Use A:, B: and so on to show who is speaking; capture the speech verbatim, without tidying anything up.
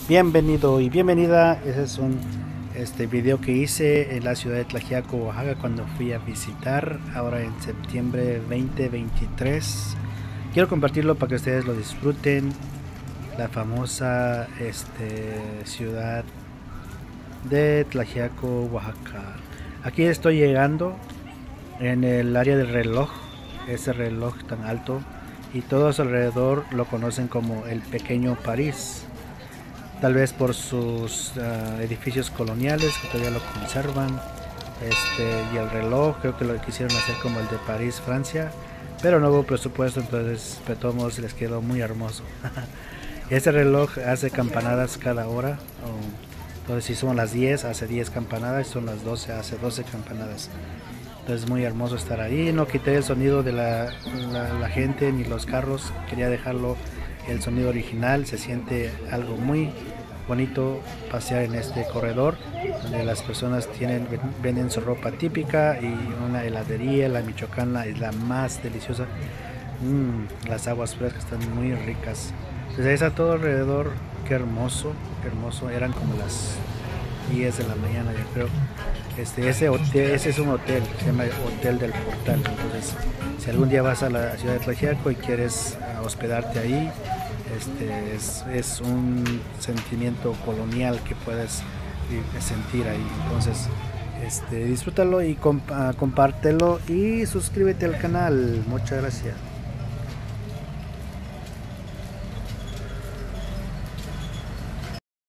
A: Bienvenido y bienvenida. Ese es un este video que hice en la ciudad de Tlaxiaco, Oaxaca, cuando fui a visitar ahora en septiembre veinte veintitrés. Quiero compartirlo para que ustedes lo disfruten. La famosa este, ciudad de Tlaxiaco, Oaxaca. Aquí estoy llegando en el área del reloj, ese reloj tan alto, y todos alrededor lo conocen como el Pequeño París. Tal vez por sus uh, edificios coloniales que todavía lo conservan, este, y el reloj creo que lo quisieron hacer como el de París, Francia, pero no hubo presupuesto, entonces de todos modos les quedó muy hermoso. Este reloj hace campanadas cada hora, o, entonces si son las diez hace diez campanadas, si son las doce hace doce campanadas. Entonces muy hermoso estar ahí. No quité el sonido de la, la, la gente ni los carros, quería dejarlo el sonido original. Se siente algo muy bonito pasear en este corredor donde las personas tienen venden su ropa típica, y una heladería, la michoacana, es la más deliciosa. Mm, las aguas frescas están muy ricas. Entonces está todo alrededor. Qué hermoso, qué hermoso. Eran como las diez de la mañana, yo creo. Este, ese hotel, ese es un hotel, se llama Hotel del Portal. Entonces, si algún día vas a la ciudad de Tlaxiaco y quieres uh, hospedarte ahí, este, es, es un sentimiento colonial que puedes eh, sentir ahí. Entonces, este, disfrútalo y comp uh, compártelo y suscríbete al canal. Muchas gracias.